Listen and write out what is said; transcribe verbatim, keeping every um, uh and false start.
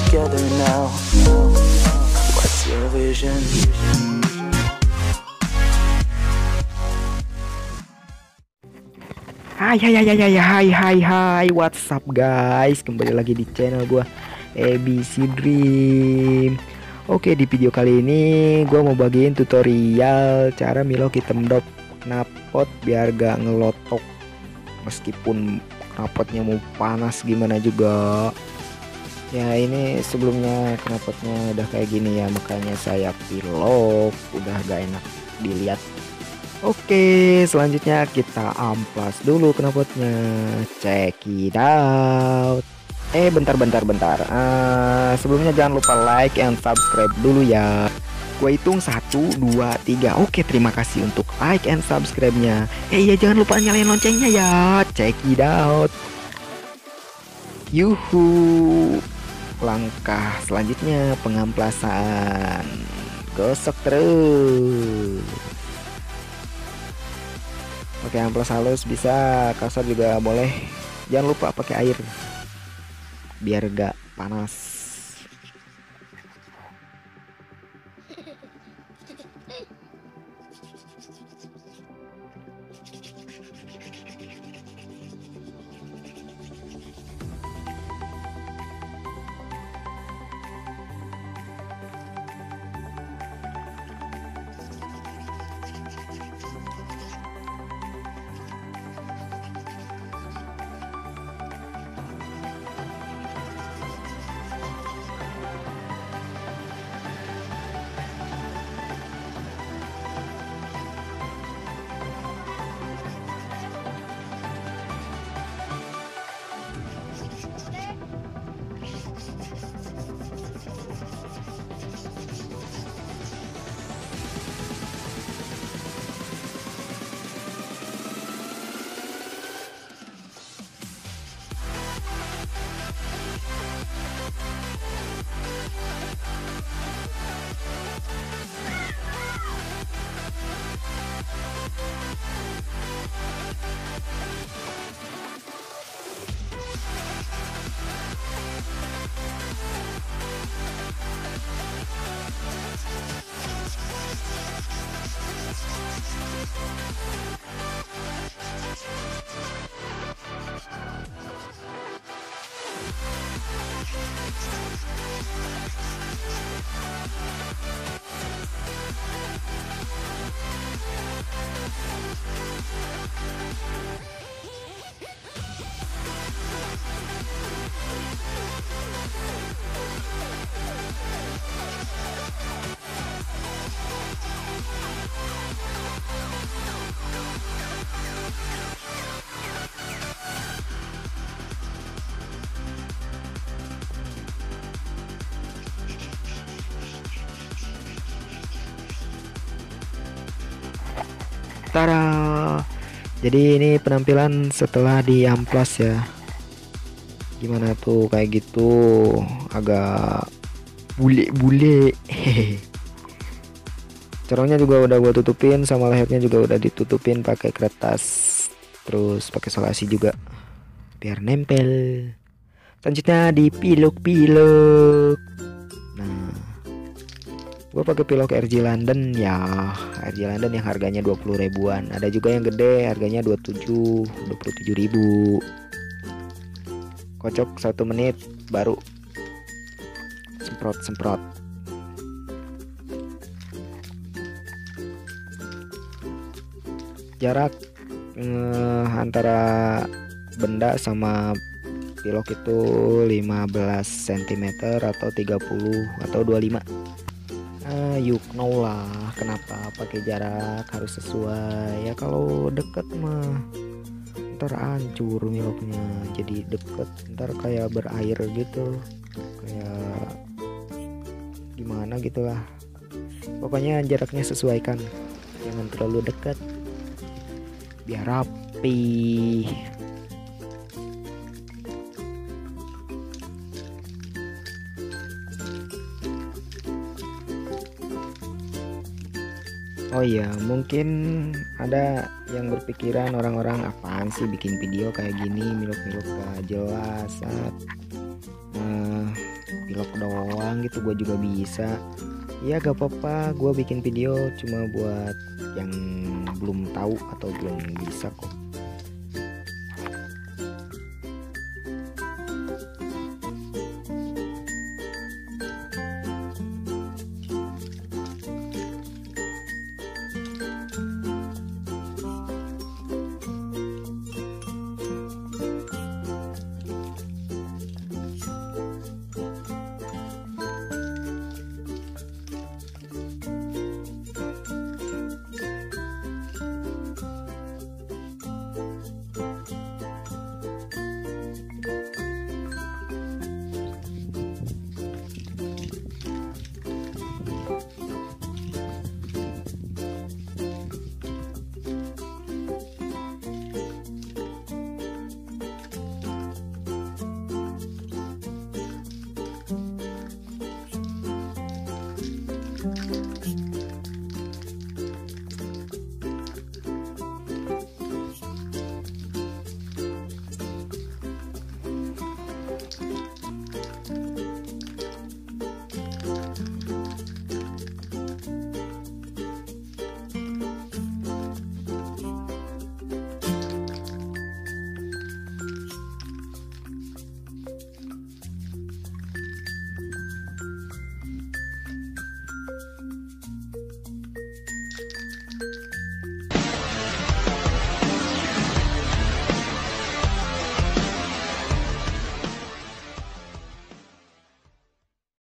together now. What's your vision? Hai hai hai hai hai hai hai hai what's up guys, kembali lagi di channel gua A B C Dream. Oke, di video kali ini gua mau bagiin tutorial cara milo item dop knalpot biar gak ngelotok meskipun knalpotnya mau panas gimana juga. Ya ini sebelumnya knalpotnya udah kayak gini ya, makanya saya pilok, udah gak enak dilihat. Oke, selanjutnya kita amplas dulu knalpotnya. Check it out. Eh bentar bentar bentar uh, sebelumnya jangan lupa like and subscribe dulu ya. Gue hitung satu, dua, tiga. Oke, terima kasih untuk like and subscribe-nya. Eh ya jangan lupa nyalain loncengnya ya. Check it out. Yuhu. Langkah selanjutnya pengamplasan. Gosok terus. Pakai amplas halus bisa, kasar juga boleh. Jangan lupa pakai air biar gak panas. Tara. Jadi ini penampilan setelah diamplas ya. Gimana tuh kayak gitu, agak bule-bule. Corongnya juga udah gua tutupin, sama lehernya juga udah ditutupin pakai kertas. Terus pakai solasi juga biar nempel. Selanjutnya dipilok-pilok. Nah, gue pakai pilok R J London ya, R J London yang harganya dua puluh ribuan. Ada juga yang gede harganya dua puluh tujuh, dua puluh tujuh ribu. Kocok satu menit baru semprot-semprot. Jarak eh, antara benda sama pilok itu lima belas sentimeter atau tiga puluh atau dua puluh lima. Uh, you know lah kenapa pakai jarak harus sesuai ya. Kalau deket mah ntar hancur miloknya, jadi deket ntar kayak berair gitu, kayak gimana gitulah. Pokoknya jaraknya sesuaikan, jangan terlalu dekat biar rapi. Oh iya, mungkin ada yang berpikiran orang-orang apaan sih bikin video kayak gini, milok-milok gak jelas. Nah, pilok doang gitu, gue juga bisa. Ya gak apa-apa, gue bikin video cuma buat yang belum tahu atau belum bisa kok.